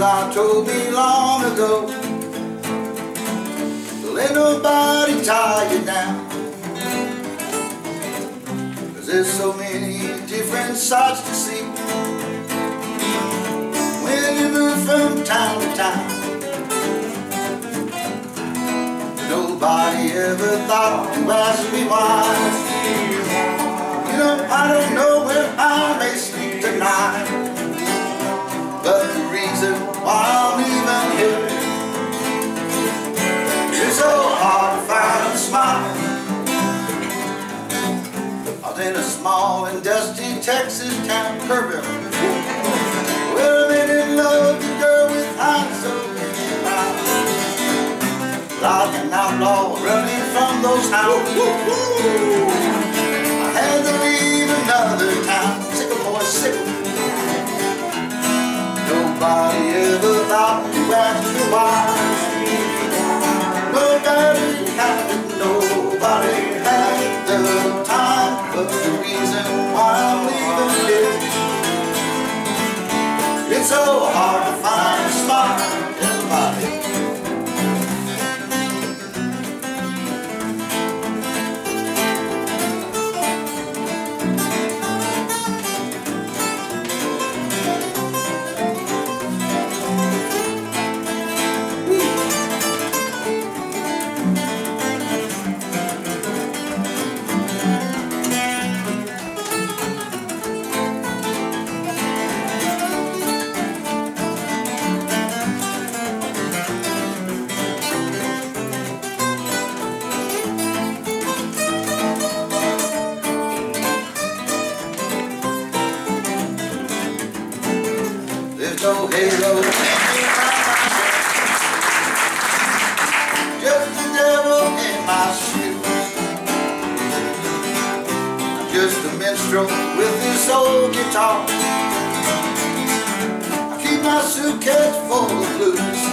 Eli told me long ago, don't let nobody tie you down, 'cause there's so many different sights to see when you move from town to town. Nobody ever thought to ask me why. You know, I don't know where I may sleep tonight, but the reason why I'm even here, it's so hard to find a smile. I was in a small and dusty Texas town, Arhaven, where I made in love with a girl with eyes so bright, like an outlaw running from those hounds. I had to leave another town, sick of boys, sick of. Nobody ever thought to ask me why. Nobody had it, nobody had the time, but the reason why I'm leaving here, it's so hard to find a smile. Everybody. There's no halo in my just the devil in my shoes. I'm just a minstrel with this old guitar. I keep my suitcase full of blues.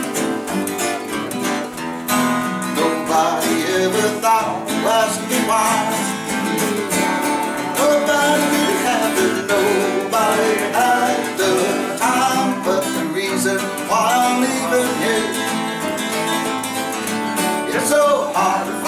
Nobody ever thought to ask me why. Nobody had to, nobody had the time, but the reason why I'm leaving here, it's so hard to